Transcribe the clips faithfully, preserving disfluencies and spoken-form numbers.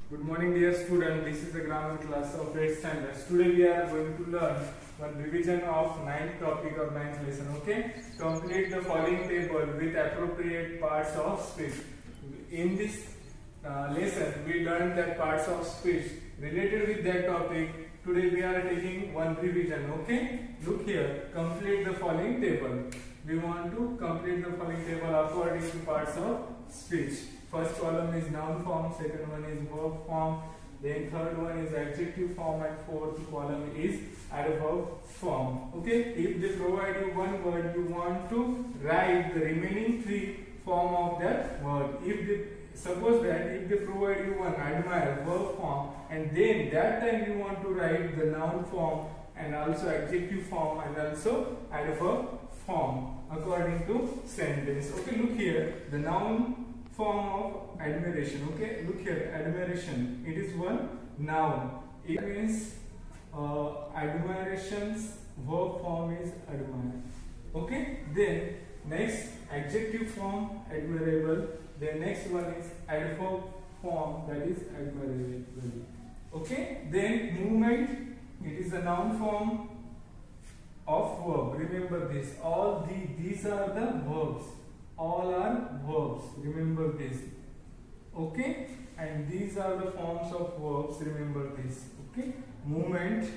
Good morning dear student, this is the grammar class of eighth standard. Today we are going to learn one revision of ninth topic of ninth lesson. Okay, complete the following table with appropriate parts of speech. In this uh, lesson we learned that parts of speech related with that topic. Today we are taking one revision. Okay, look here, complete the following table. We want to complete the following table according to parts of speech. First column is noun form, second one is verb form, then third one is adjective form, and fourth column is adverb form. Okay, if they provide you one word, you want to write the remaining three form of that word. If they suppose that if they provide you one admire verb form, and then that time you want to write the noun form and also adjective form and also adverb form according to sentence. Okay, look here, the noun form of admiration. Okay, look here, admiration, it is one noun. It means uh, admiration's verb form is admire. Okay, then next adjective form admirable, then next one is adverb form, that is admirable. Okay, then movement, it is a noun form of verb. Remember this, all the these are the verbs, all are verbs, remember this. Okay, and these are the forms of verbs, remember this. Okay, movement,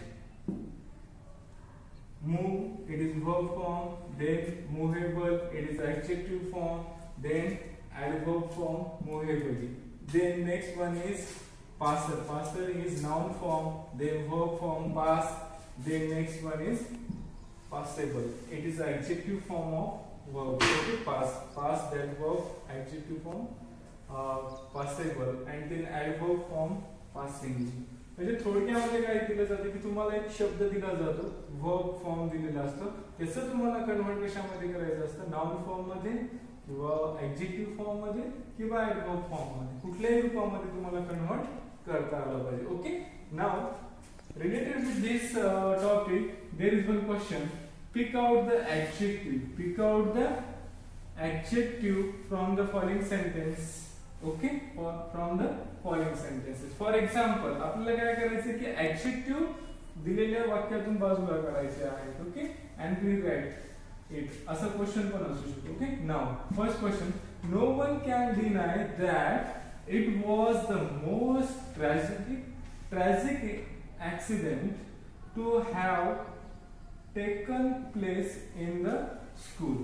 move, it is verb form, then movable, it is adjective form, then adverb form, movability. Then next one is passer, passer is noun form, then verb form pass, then next one is passable, it is adjective form of verb. Okay, pass, pass, that verb, adjective form uh, passable, and then adverb form passing. म्हणजे थोडक्यामध्ये काय दिलं जातं की तुम्हाला एक शब्द दिला जातो, वर्ब फॉर्म दिलेला असतो, त्याचं तुम्हाला कन्वर्ट कशामध्ये करायचं असतं, नाउन फॉर्म मध्ये किंवा ऍडजेक्टिव्ह फॉर्म मध्ये किंवा ऍडवर्ब फॉर्म मध्ये, कुठल्याही रूपामध्ये तुम्हाला कन्वर्ट करता आलं पाहिजे. Okay, now related with this topic there is one question. Pick out the adjective. Pick out the adjective from the following sentence. Okay, or from the following sentences. For example, आपल्याला काय करायचं की adjective दिलेल्या वाक्यातून बाजूला काढायचे आहेत. Okay, and we write it. असा question पण असू शकतो. Okay, now first question. No one can deny that it was the most tragic tragic accident to have taken place in the school.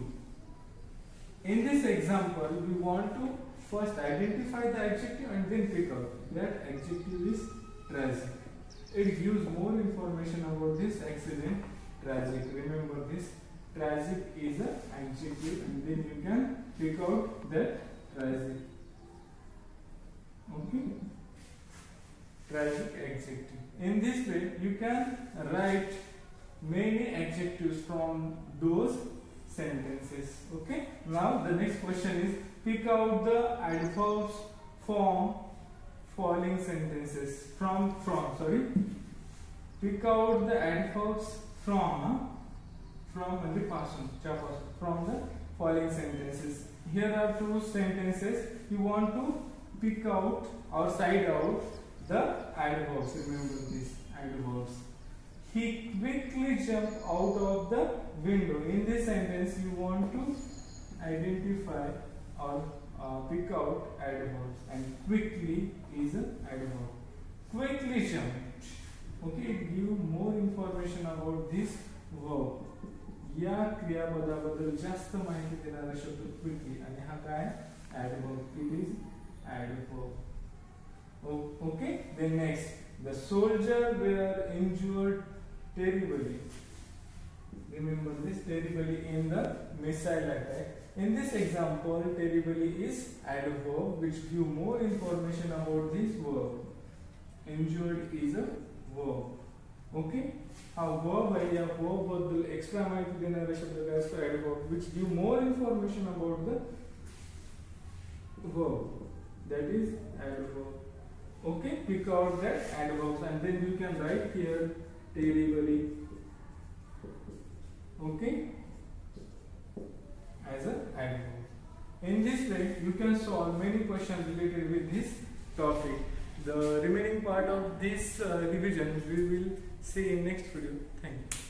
In this example, we want to first identify the adjective and then pick out that adjective is tragic. It gives more information about this accident. Tragic, remember this, tragic is an adjective, and then you can pick out that tragic. Okay, tragic adjective. In this way you can write many adjectives from those sentences. Okay, now the next question is pick out the adverbs form following sentences. From from sorry pick out the adverbs from from and the past from the following sentences. Here are two sentences. You want to pick out or side out the adverbs. Remember these adverbs. He quickly jumped out of the window. In this sentence, you want to identify or uh, pick out adverbs, and quickly is an adverb. Quickly jumped. Okay, give more information about this verb. या क्रियापदाबद्दल जास्त माहिती देणारा शब्द quickly, आणि हा काय adverb. It is adverb. Okay, then next, the soldier were injured terribly. Remember this, terribly in the missile attack. In this example, terribly is adverb which give more information about this verb. Injured is a verb. Okay, हा verb आहे, या verb बद्दल extra माहिती देणारा शब्द काय असतो, adverb, which give more information about the verb, that is adverb. Okay, pick out that adverbs and then you can write here terribly. Okay, as a adverb. In this way you can solve many questions related with this topic. The remaining part of this uh, revision we will see in next video. Thank you.